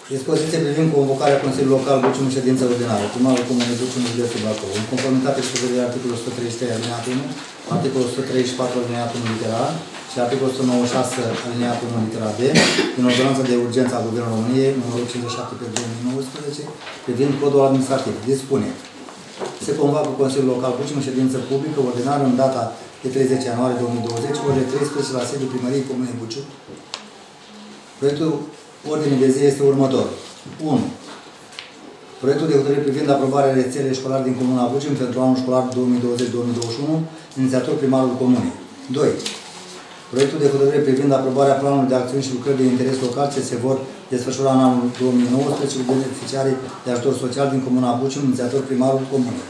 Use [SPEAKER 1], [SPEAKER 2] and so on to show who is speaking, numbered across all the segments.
[SPEAKER 1] Dispoziție privind convocarea Consiliului Local Bucium în ședință ordinară. Primarul Comunei Bucium, județul Bacău. În conformitate cu prevederea articolul 133 alineatul 1, articolul 134 alineatul 1 litera A și articolul 196 alineatul 1 litera B, din ordonanța de urgență a Guvernului României, numărul 57 pe 2019, privind codul administrativ. Dispune. Se convoacă Consiliul Local Bucium în ședință publică ordinară în data de 30 ianuarie 2020, ore 13 la sediul Primăriei Comunei Bucium. Proiectul ordinii de zi este următor. 1. Proiectul de hotărâre privind aprobarea rețelei școlare din Comuna Bucium pentru anul școlar 2020-2021, inițiator primarul Comunei. 2. Proiectul de hotărâre privind aprobarea planului de acțiuni și lucrări de interes local ce se vor desfășura în anul 2019 cu beneficiarii de ajutor social din Comuna Bucium, inițiator primarul Comunei.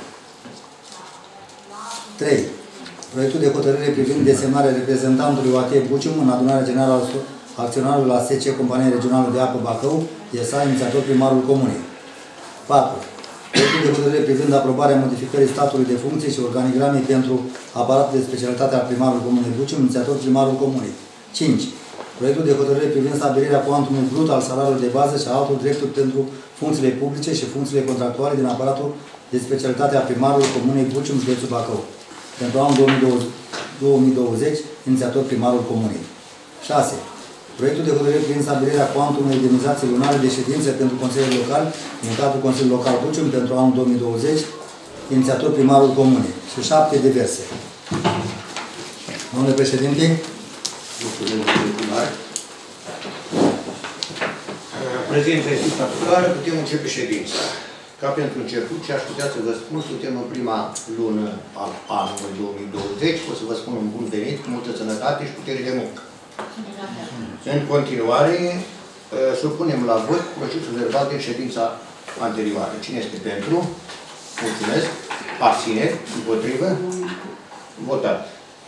[SPEAKER 1] 3. Proiectul de hotărâre privind desemnarea reprezentantului OAT Bucium în adunarea generală a acționarului la SC, Compania Regională de Apă Bacău, ESA, inițiator primarul Comunei. 4. Proiectul de hotărâre privind aprobarea modificării statului de funcție și organigramei pentru aparatul de specialitate al primarului Comunei Bucium, inițiator primarul Comunei. 5. Proiectul de hotărâre privind stabilirea cuantumului brut al salariului de bază și a altor drepturi pentru funcțiile publice și funcțiile contractuale din aparatul de specialitate a primarului Comunei Bucium, județul Bacău. Pentru anul 2020, inițiator primarul Comunei. 6. Proiectul de hotărâre privind stabilirea cuantumului indemnizații lunare de ședințe pentru Consiliul Local din cadrul Consiliului Local Bucium pentru anul 2020, inițiator primarul Comunei. Și 7 diverse. Domnule președinte.
[SPEAKER 2] Prezența este statutară, putem începe ședința. Ca pentru început, ce aș putea să vă spun, suntem în prima lună al anului 2020, o să vă spun un bun venit, cu multă sănătate și putere de muncă. În continuare, supunem la vot procesul verbal de ședința anterioară. Cine este pentru? Mulțumesc. Abțineri? Împotrivă? Votat.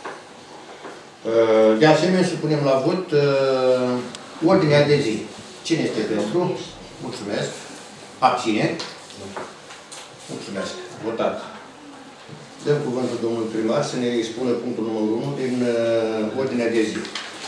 [SPEAKER 2] De asemenea, supunem la vot ordinea de zi. Cine este pentru? Mulțumesc. Abțineri? Mulțumesc. Votat. Dăm cuvântul domnului primar să ne expună punctul numărul 1 din ordinea de zi.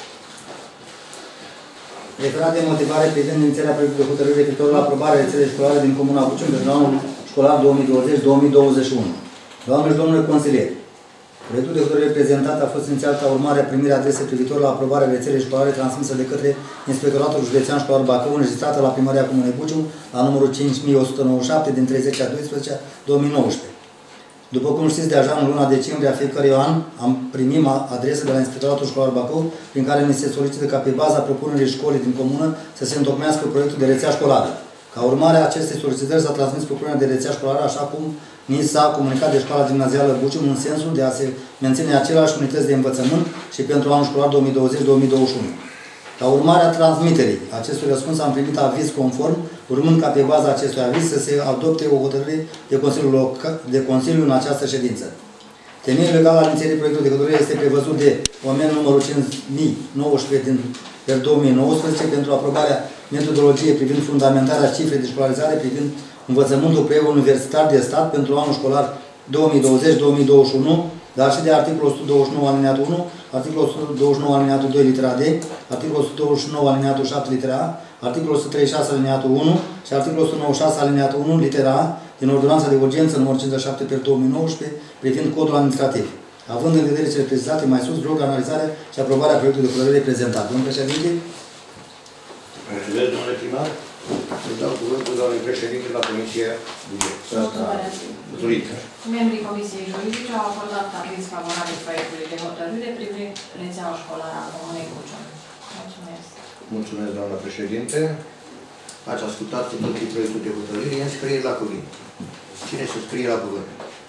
[SPEAKER 1] Referat de motivare privind inițierea proiectului de hotărâre referitor la aprobarea rețelei școlare din Comuna Bucium pentru anul școlar 2020-2021. Doamne și domnule consilieri, proiectul de hotărâre prezentat a fost inițiat ca urmare a primirii adrese privitor la aprobarea rețelei școlare transmisă de către Inspectoratul Județean Școlar Bacău, înregistrată la Primăria Comunei Bucium, la numărul 5197 din 30/12/2019. După cum știți, deja în luna decembrie a fiecărui an am primit adresă de la Inspectoratul Școlar Bacău, prin care ni se solicită ca pe baza propunerii școlii din comună să se întocmească proiectul de rețea școlară. Ca urmare a acestei solicitări s-a transmis propunerea de rețea școlară, așa cum ni s-a comunicat de Școala Gimnazială Bucium, în sensul de a se menține aceleași unități de învățământ și pentru anul școlar 2020-2021. Ca urmare a transmiterii acestui răspuns am primit aviz conform, urmând ca pe baza acestui aviz să se adopte o hotărâre de Consiliu în această ședință. Temeiul legal al inițierii proiectului de hotărâre este prevăzut de OMN numărul 5019 din 2019 pentru aprobarea metodologiei privind fundamentarea cifrei de școlarizare privind învățământul preuniversitar de stat pentru anul școlar 2020-2021, dar și de articolul 129 alineatul 1, articolul 129 alineatul 2 litera D, articolul 129 alineatul 7 litera A, articolul 136 alineatul 1 și articolul 196 alineatul 1 litera A din ordonanța de urgență numărul 57/2019 privind codul administrativ. Având în vedere cele precizate mai sus, rog analizarea și aprobarea proiectului de hotărâre prezentat. Domnul președinte.
[SPEAKER 2] Mulțumesc, domnule primar. Îi dau cuvântul doamnei președinte la Comisia Buget. Mulțumesc.
[SPEAKER 3] Membrii Comisiei Juridice au acordat aviz favorabil proiectului de hotărâre privind rețeaua școlară a Comunei Bucium. Mulțumesc.
[SPEAKER 2] Mulțumesc, doamna președinte. Ați ascultat cu toții proiectul de hotărâre. E înscriere la cuvânt. Cine se scrie la cuvânt?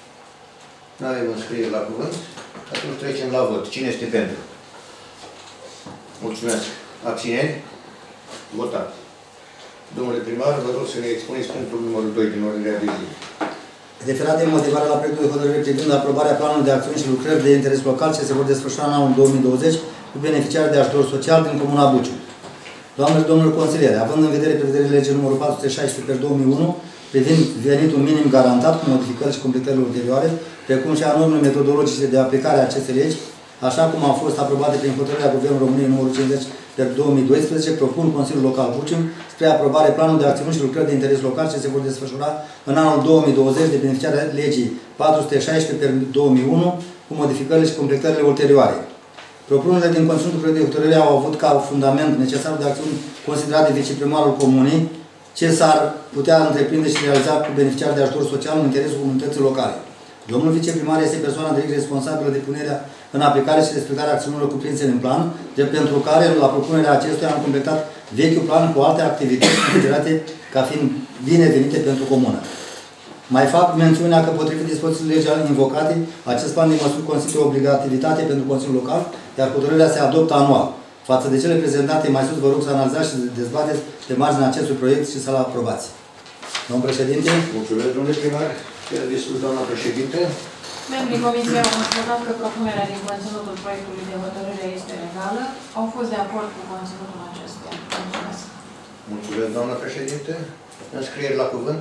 [SPEAKER 2] Nu avem înscriere la cuvânt. Atunci trecem la vot. Cine este pentru? Mulțumesc. Abțineri? Votat. Domnule primar, vă rog să ne expuneți punctul numărul 2 din ordinea de zi.
[SPEAKER 1] Referat de motivare la proiectul de hotărâre privind aprobarea planului de acțiuni și lucrări de interes local ce se vor desfășura în anul 2020 cu beneficiari de ajutor social din Comuna Bucium. Doamne și domnilor consilieri, având în vedere prevederile legii numărul 416/2001 privind venitul minim garantat cu modificări și completările ulterioare, precum și a normelor metodologice de aplicare a acestei legi, așa cum au fost aprobate prin hotărârea Guvernului României numărul 50 per 2012, propun Consiliul Local Bucim spre aprobare planul de acțiuni și lucrări de interes local ce se vor desfășura în anul 2020 de beneficiarea legii 416 per 2001 cu modificările și completările ulterioare. Propunerile din conținutul proiectului de hotărâre au avut ca fundament necesarul de acțiuni considerate de viceprimarul comunei ce s-ar putea întreprinde și realiza cu beneficiari de ajutor social în interesul comunității locale. Domnul viceprimar este persoana direct responsabilă de punerea în aplicare și respectarea acțiunilor cuprinse în plan, pentru care, la propunerea acestuia, am completat vechiul plan cu alte activități considerate ca fiind binevenite pentru comună. Mai fac mențiunea că, potrivit dispozițiilor legii invocate, acest plan de măsuri constituie obligativitate pentru Consiliul Local, iar hotărârea se adoptă anual. Față de cele prezentate mai sus, vă rog să analizați și dezbateți pe marginea acestui proiect și să-l aprobați. Domnul președinte.
[SPEAKER 2] Mulțumesc, domnule primar. Chiar discut, doamna președinte.
[SPEAKER 3] Membrii Comisiei au constatat că propunerea din conținutul proiectului de hotărâre este legală. Au fost de acord cu conținutul acestuia. Mulțumesc.
[SPEAKER 2] Mulțumesc, doamna președinte. Înscrieri la cuvânt?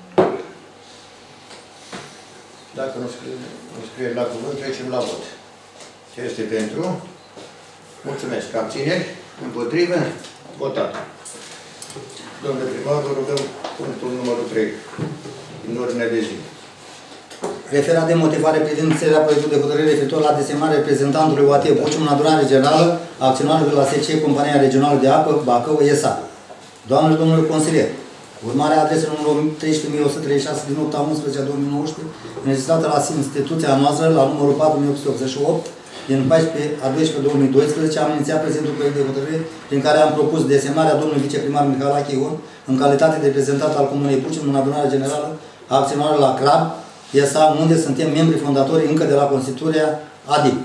[SPEAKER 2] Dacă nu înscrieri la cuvânt, trecem la vot. Ce este pentru? Mulțumesc. Abțineri? Împotrivă? Votat. Domnule primar, vă rugăm punctul numărul 3 din ordinea de zi.
[SPEAKER 1] Referat de motivare privind țărirea proiectului de hotărâre referitor la desemnarea reprezentantului OAT Bucim în adunare generală a acționarilor de la SC Compania Regională de Apă Bacău ESA. Doamnelor și domnilor consilieri, urmarea adresei numărul 13.136 din 8/11/2019, înregistrată la instituția noastră la numărul 4.888 din 14/12/2012, am inițiat prezentul proiect de hotărâre prin care am propus desemnarea domnului viceprimar Mihalache Ion în calitate de reprezentant al Comunei Bucim în adunarea generală a acționarilor la CRAB ESA, unde suntem membri fondatori încă de la constituirea ADIP.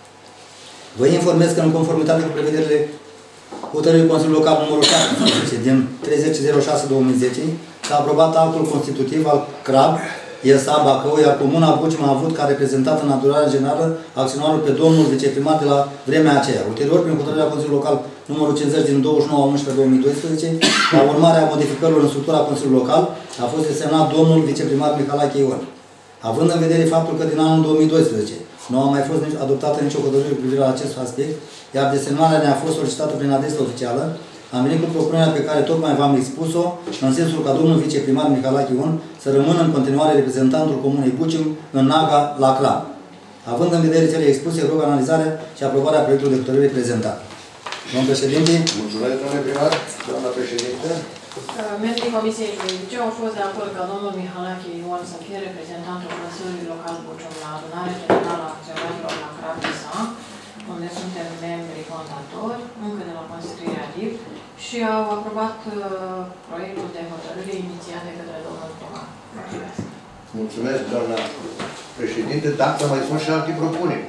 [SPEAKER 1] Vă informez că în conformitate cu prevederile hotărârii Consiliului Local numărul 17 din 30/06/2010 s-a aprobat actul constitutiv al CRAB ESA Bacău, iar Comuna Bucim a avut ca reprezentant în adunarea generală acționarul pe domnul viceprimar de la vremea aceea. Ulterior, prin hotărârea Consiliului Local numărul 50 din 29/11/2012, la urmare a modificărilor în structura Consiliului Local, a fost desemnat domnul viceprimar Mihalache Ion. Având în vedere faptul că din anul 2012 nu a mai fost adoptată nicio hotărâre cu privire la acest aspect, iar desemnarea ne-a fost solicitată prin adresă oficială, am venit cu propunerea pe care tocmai v-am expus-o, în sensul ca domnul viceprimar Mihalache Ion să rămână în continuare reprezentantul Comunei Bucim în Naga la CLAB. Având în vedere cele expuse, rog analizarea și aprobarea proiectului de hotărâre prezentat. Domnul președinte.
[SPEAKER 2] Mulțumesc, domnule primar. Doamna președinte.
[SPEAKER 3] Membrii Comisiei Juridice au fost de acord ca domnul Mihalache Ion să fie reprezentantul Consiliului Local Bucim la adunarea generală a acționarilor la CRAB ESA, unde suntem membri fondatori, încă de la constituirea ADIP, și au aprobat proiectul de hotărâre inițiat de către domnul primar. Mulțumesc.
[SPEAKER 2] Mulțumesc, doamna președinte. Dacă mai sunt și alte propuneri.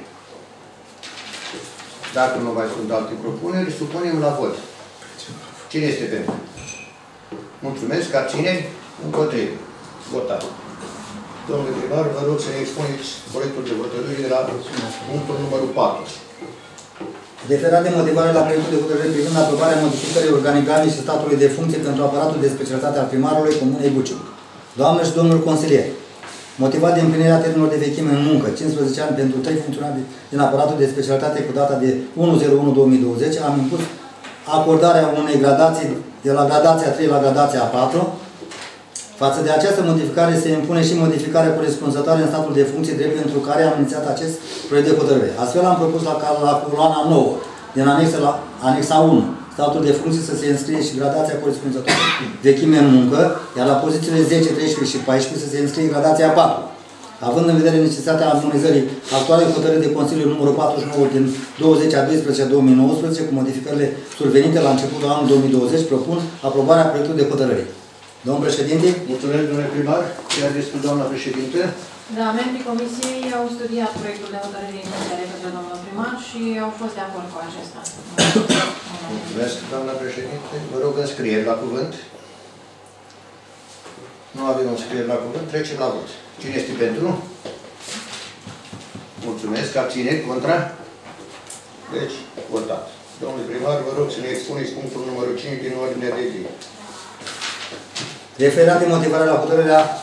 [SPEAKER 2] Dacă nu mai sunt alte propuneri, supunem la vot. Cine este pentru? Mulțumesc. Abțineri? Împotrivă. Votat. Domnule primar, vă rog să ne expuneți proiectul de hotărâre de la punctul numărul 4.
[SPEAKER 1] Referat de motivare la proiectul de hotărâre privind aprobarea modificării organigrame și statului de funcție pentru aparatul de specialitate al primarului Comunei Bucim. Doamne și domnul consilier, motivat de împlinirea termenilor de vechime în muncă, 15 ani pentru 3 funcționari din aparatul de specialitate cu data de 1/01/2020, am impus acordarea unei gradații de la gradația 3 la gradația 4. Față de această modificare se impune și modificarea corespunzătoare în statul de funcție, drept pentru care am inițiat acest proiect de hotărâre. Astfel am propus la coloana 9 din anexa 1 statul de funcție să se înscrie și gradația corespunzătoare vechime în muncă, iar la pozițiile 10, 13 și 14 să se înscrie gradația 4. Având în vedere necesitatea armonizării actualei hotărâri de Consiliul numărul 49 din 20/12/2019 cu modificările survenite la începutul anului 2020, propun aprobarea proiectului de hotărâre. Domnul președinte.
[SPEAKER 2] Mulțumesc, domnule primar. Chiar despre doamna președinte.
[SPEAKER 3] Da, membrii Comisiei au studiat proiectul de hotărâre inițiat de către domnul primar și au fost de acord cu acesta.
[SPEAKER 2] Mulțumesc, doamna președinte. Vă rog înscrieri la cuvânt. Nu avem înscrieri la cuvânt. Trecem la vot. Cine este pentru? Mulțumesc. Abțineri? Contra? Deci, votat. Domnule primar, vă rog să ne expuneți punctul numărul 5 din ordinea de zi.
[SPEAKER 1] Referat de motivarea la hotărârea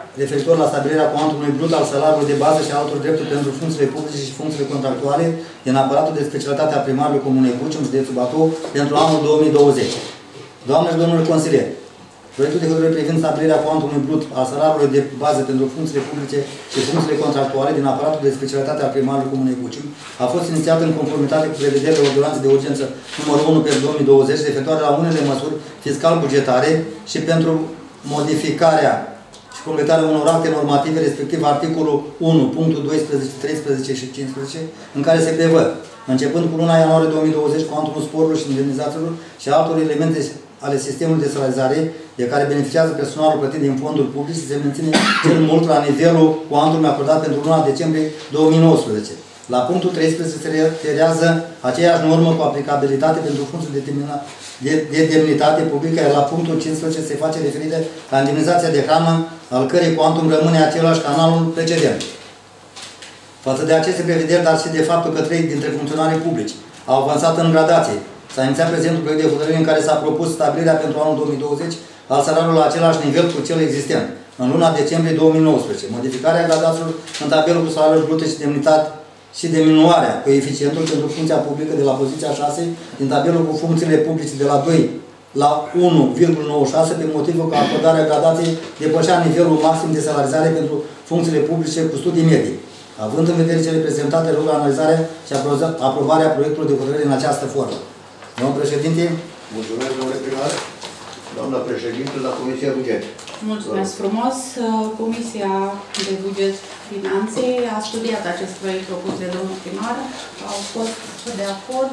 [SPEAKER 1] referitor la stabilirea cuantumului brut al salariului de bază și altor drepturi pentru funcțiile publice și funcțiile contractuale din aparatul de specialitate a primarului Comunei Bucium, județul Bacău, pentru anul 2020. Doamne și domnule consilieri, proiectul de hotărâre privind stabilirea cuantumului brut al salariului de bază pentru funcțiile publice și funcțiile contractuale din aparatul de specialitate a primarului Comunei Bucium a fost inițiat în conformitate cu prevederile ordonanței de urgență numărul 1 pe 2020 referitoare la unele măsuri fiscal-bugetare și pentru modificarea și completarea unor acte normative, respectiv articolul 1, punctul 12, 13 și 15, în care se prevăd, începând cu luna ianuarie 2020, cuantumul sporurilor și indemnizațiilor și altor elemente ale sistemului de salarizare de care beneficiază personalul plătit din fonduri publice se menține cel mult la nivelul cuantumului acordat pentru luna decembrie 2019. La punctul 13 se reiterează aceeași normă cu aplicabilitate pentru funcții de demnitate publică, iar la punctul 15 se face referire la indemnizația de hrană, al cărei cuantum rămâne același ca în anul precedent. Față de aceste prevederi, dar și de faptul că 3 dintre funcționarii publici au avansat în gradație, s-a inițiat prezentul proiect de hotărâre în care s-a propus stabilirea pentru anul 2020 al salariului la același nivel cu cel existent, în luna decembrie 2019, modificarea gradațiilor în tabelul cu salariul brute și demnitate și diminuarea coeficientului pentru funcția publică de la poziția 6 din tabelul cu funcțiile publice de la 2 la 1,96 pe motivul că acordarea gradației depășea nivelul maxim de salarizare pentru funcțiile publice cu studii medii. Având în vedere cele prezentate, rog analizarea și aprobarea proiectului de hotărâre în această formă. Domnul președinte.
[SPEAKER 2] Mulțumesc, domnule primar. Doamna președinte, la Comisia Buget.
[SPEAKER 4] Mulțumesc frumos. Comisia de Buget Finanțe a studiat acest proiect propus de domnul primar. Au fost de acord.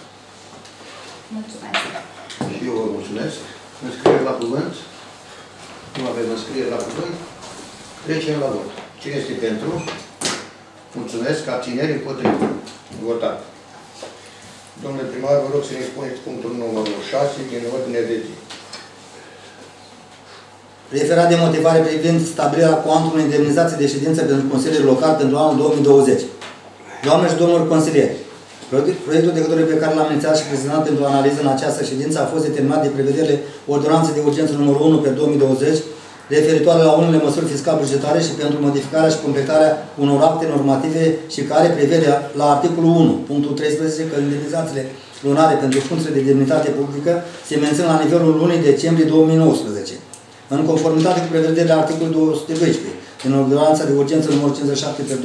[SPEAKER 4] Mulțumesc.
[SPEAKER 2] Și eu vă mulțumesc. Înscriere la cuvânt. Nu avem înscriere la cuvânt. Trecem la vot. Cine este pentru? Mulțumesc. Abțineri împotrivă. Votat. Domnule primar, vă rog să ne spuneți punctul numărul 6 din ordine de zi.
[SPEAKER 1] Referat de motivare privind stabilirea cuantumului indemnizației de ședință pentru Consiliul Local pentru anul 2020. Doamne și domnilor consilieri, proiectul de hotărâre pe care l-am inițiat și prezentat pentru analiză în această ședință a fost determinat de prevederile ordonanței de urgență numărul 1 pe 2020 referitoare la unele măsuri fiscal-bugetare și pentru modificarea și completarea unor acte normative și care prevede la articolul 1, punctul 13, că indemnizațiile lunare pentru funcțiile de demnitate publică se mențin la nivelul lunii decembrie 2019. În conformitate cu prevederile articolului 212 din ordonanța de urgență numărul 57 pe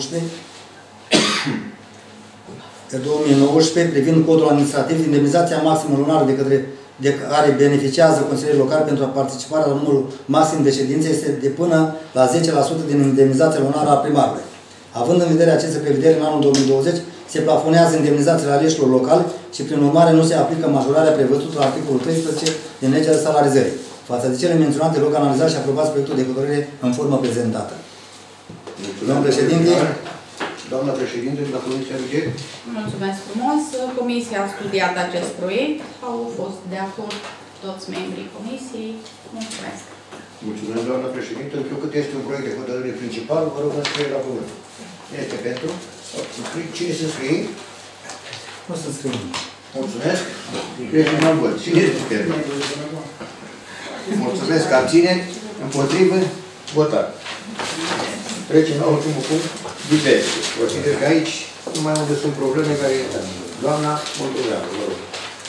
[SPEAKER 1] 2019 privind codul administrativ, indemnizația maximă lunară de care beneficiază consilierii locali pentru participarea la numărul maxim de ședințe este de până la 10% din indemnizația lunară a primarului. Având în vedere aceste prevederi, în anul 2020 se plafonează indemnizațiile aleșilor locali și, prin urmare, nu se aplică majorarea prevăzută la articolul 13 din legea de salarizări. Față de cele menționate, rog analizați și aprobați proiectul de hotărâre în formă prezentată. Domnul președinte.
[SPEAKER 2] Doamna președinte, de la Comisia Buget.
[SPEAKER 4] Mulțumesc frumos. Comisia a studiat acest proiect. Au fost de acord toți membrii comisiei. Mulțumesc.
[SPEAKER 2] Mulțumesc, doamna președinte. Întrucât este un proiect de hotărâre principal, vă rog să scrieți la cuvânt. Cine este pentru? Cine se scrie?
[SPEAKER 1] Nu să scriu.
[SPEAKER 2] Mulțumesc. Trecem la vot. Cine este pentru? Mulțumesc. Abțineri. Împotrivă. Votat. Trecem la ultimul punct. Diverse. Consider că aici, numai unde sunt probleme care... Doamna Moldoveanu, vă rog.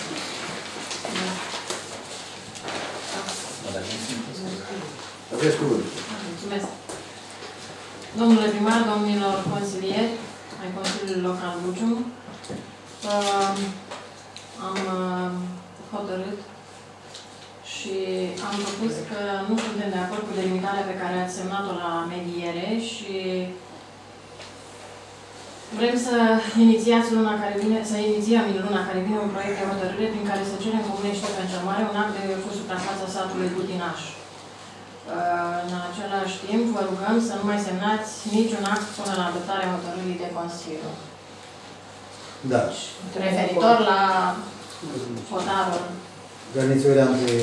[SPEAKER 2] Aveți cuvânt.
[SPEAKER 3] Mulțumesc. Domnule primar, domnilor consilieri ai Consiliului Local Bucium, am hotărât și am propus că nu suntem de acord cu delimitarea pe care ați semnat-o la mediere și vrem să inițiem în luna care vine un proiect de hotărâre prin care să cerem Comunei Ștefan-cel-Mare un act de cu suprafața satului Butinaș. În același timp, vă rugăm să nu mai semnați niciun act până la adoptarea hotărârii de Consiliu.
[SPEAKER 1] Da.
[SPEAKER 3] Referitor la hotarul.
[SPEAKER 1] Granițuirea între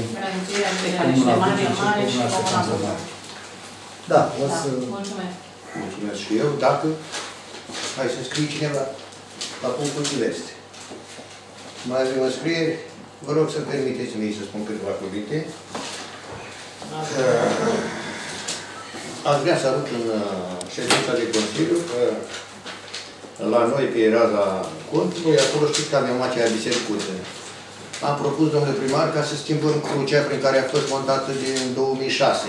[SPEAKER 3] Mare și Comuna Bucium.
[SPEAKER 1] Da, o să...
[SPEAKER 3] Mulțumesc.
[SPEAKER 2] Mulțumesc și eu. Dacă hai să scrie cineva la punctul diverse. Mai avem înscrieri. Vă rog să permiteți mie să spun câteva cuvinte. aș vrea să arăt în ședința de Consiliu că la noi, pe raza Contului, acolo știți că avem acea bisericuță. Am propus, domnule primar, ca să schimbăm crucea prin care a fost montată din 2006.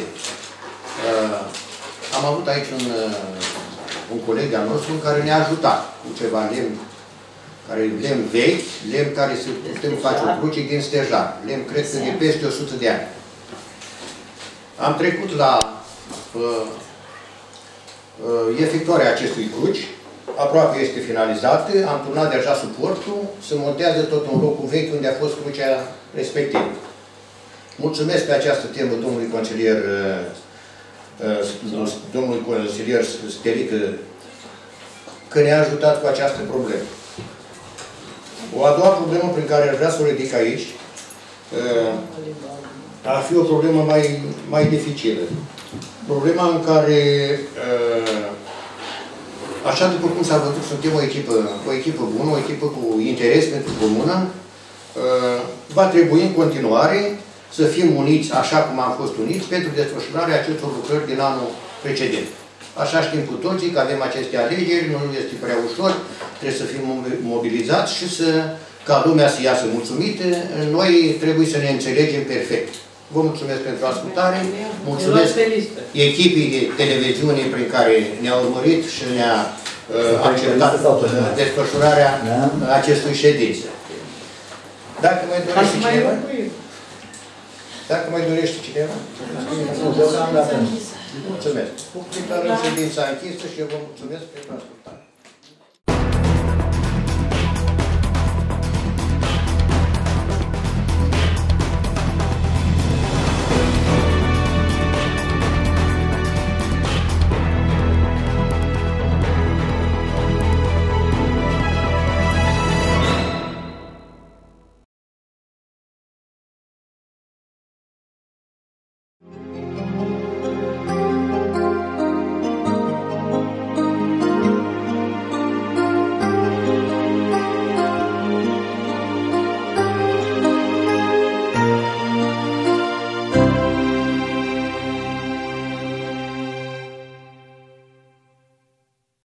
[SPEAKER 2] Am avut aici un coleg al nostru care ne-a ajutat cu ceva lemn, lemn vechi, lemn care să putem face o cruce din stejar. Lemn, cred că, de peste 100 de ani. Am trecut la efectuarea acestui cruci, aproape este finalizată, am turnat deja suportul, se montează tot în locul vechi unde a fost crucea respectivă. Mulțumesc pe această temă domnului consilier Sterică că ne-a ajutat cu această problemă. O a doua problemă prin care aș vrea să o ridic aici ar fi o problemă mai dificilă. Problema în care, așa după cum s-a văzut, suntem o echipă bună, o echipă cu interes pentru comună, va trebui în continuare să fim uniți așa cum am fost uniți pentru desfășurarea acestor lucrări din anul precedent. Așa știm cu toții că avem aceste alegeri, nu este prea ușor, trebuie să fim mobilizați și ca lumea să iasă mulțumită, noi trebuie să ne înțelegem perfect. Vă mulțumesc pentru ascultare, mulțumesc echipii de televiziune prin care ne-a urmărit și ne-a acceptat desfășurarea acestui ședințe. Dacă mai dorește cineva? Dacă mai dorește cineva? Mulțumesc. Declarăm ședința închisă și eu vă mulțumesc pentru ascultare.